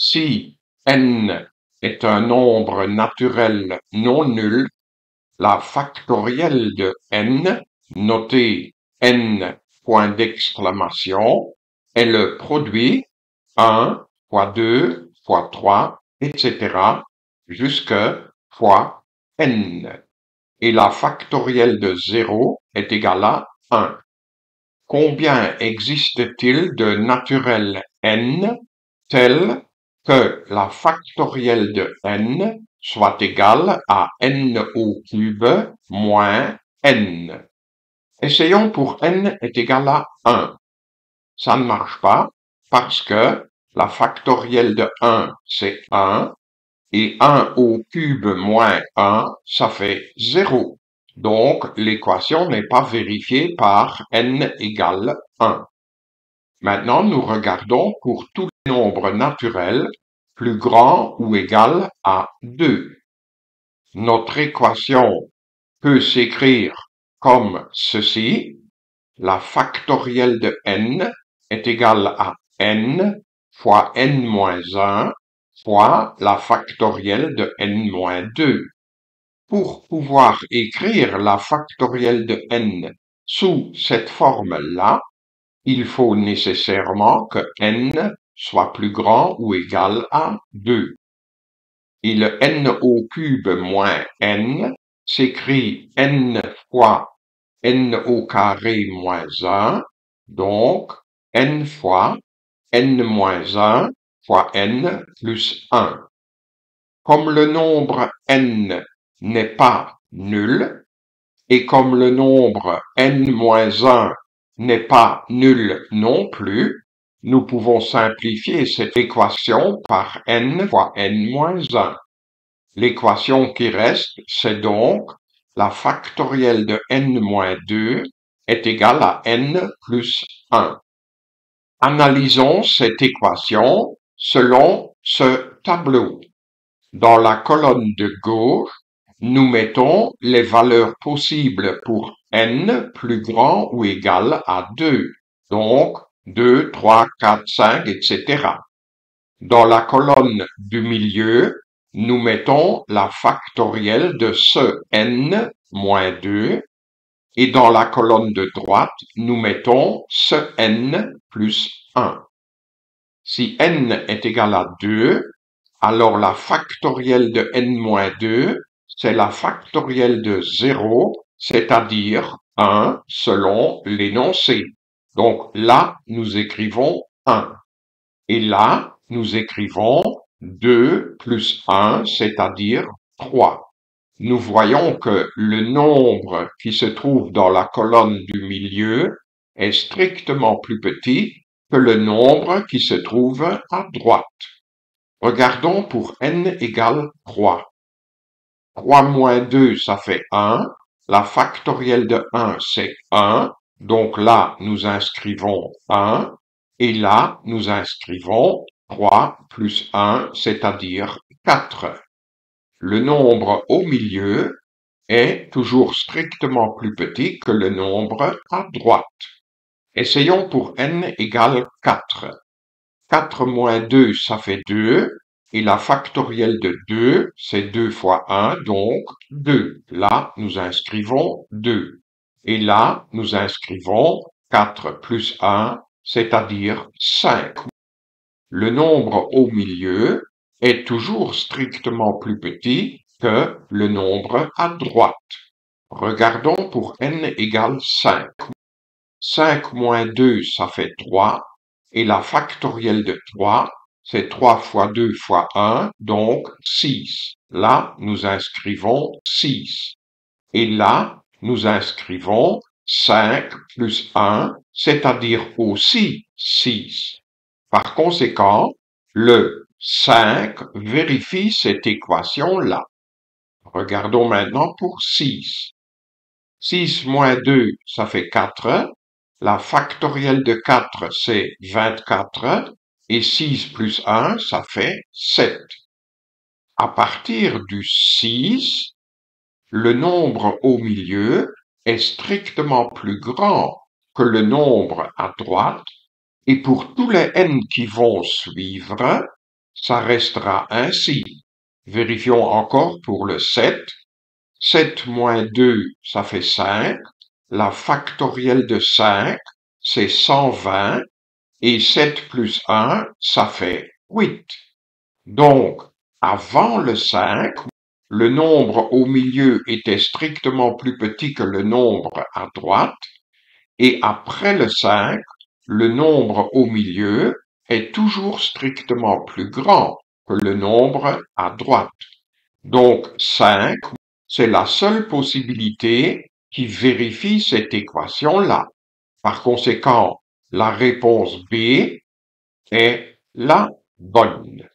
Si n est un nombre naturel non nul, la factorielle de n, notée n, point d'exclamation, est le produit 1 fois 2 fois 3, etc. jusque fois n. Et la factorielle de 0 est égale à 1. Combien existe-t-il de naturels n tels que la factorielle de n soit égale à n au cube moins n? Essayons pour n est égal à 1. Ça ne marche pas parce que la factorielle de 1, c'est 1, et 1 au cube moins 1, ça fait 0. Donc, l'équation n'est pas vérifiée par n égale 1. Maintenant, nous regardons pour tous les nombres naturels plus grands ou égal à 2. Notre équation peut s'écrire comme ceci. La factorielle de n est égale à n fois n moins 1 fois la factorielle de n-2. Pour pouvoir écrire la factorielle de n sous cette forme-là, il faut nécessairement que n soit plus grand ou égal à 2. Et le n au cube moins n s'écrit n fois n au carré moins 1, donc n fois n moins 1 fois n plus 1. Comme le nombre n n'est pas nul, et comme le nombre n-1 n'est pas nul non plus, nous pouvons simplifier cette équation par n fois n-1. L'équation qui reste, c'est donc la factorielle de n-2 est égale à n plus 1. Analysons cette équation selon ce tableau. Dans la colonne de gauche, nous mettons les valeurs possibles pour n plus grand ou égal à 2, donc 2, 3, 4, 5, etc. Dans la colonne du milieu, nous mettons la factorielle de ce n moins 2, et dans la colonne de droite, nous mettons ce n plus 1. Si n est égal à 2, alors la factorielle de n-2, c'est la factorielle de 0, c'est-à-dire 1 selon l'énoncé. Donc là, nous écrivons 1. Et là, nous écrivons 2 plus 1, c'est-à-dire 3. Nous voyons que le nombre qui se trouve dans la colonne du milieu est strictement plus petit que le nombre qui se trouve à droite. Regardons pour n égale 3. 3 moins 2, ça fait 1. La factorielle de 1, c'est 1. Donc là, nous inscrivons 1. Et là, nous inscrivons 3 plus 1, c'est-à-dire 4. Le nombre au milieu est toujours strictement plus petit que le nombre à droite. Essayons pour n égale 4. 4 moins 2, ça fait 2. Et la factorielle de 2, c'est 2 fois 1, donc 2. Là, nous inscrivons 2. Et là, nous inscrivons 4 plus 1, c'est-à-dire 5. Le nombre au milieu est toujours strictement plus petit que le nombre à droite. Regardons pour n égale 5. 5 moins 2, ça fait 3. Et la factorielle de 3, c'est 3 fois 2 fois 1, donc 6. Là, nous inscrivons 6. Et là, nous inscrivons 5 plus 1, c'est-à-dire aussi 6. Par conséquent, le 5 vérifie cette équation-là. Regardons maintenant pour 6. 6 moins 2, ça fait 4. La factorielle de 4, c'est 24. Et 6 plus 1, ça fait 7. À partir du 6, le nombre au milieu est strictement plus grand que le nombre à droite. Et pour tous les n qui vont suivre, ça restera ainsi. Vérifions encore pour le 7. 7 moins 2, ça fait 5. La factorielle de 5, c'est 120. Et 7 plus 1, ça fait 8. Donc, avant le 5, le nombre au milieu était strictement plus petit que le nombre à droite. Et après le 5, le nombre au milieu est toujours strictement plus grand que le nombre à droite. Donc 5, c'est la seule possibilité qui vérifie cette équation-là. Par conséquent, la réponse B est la bonne.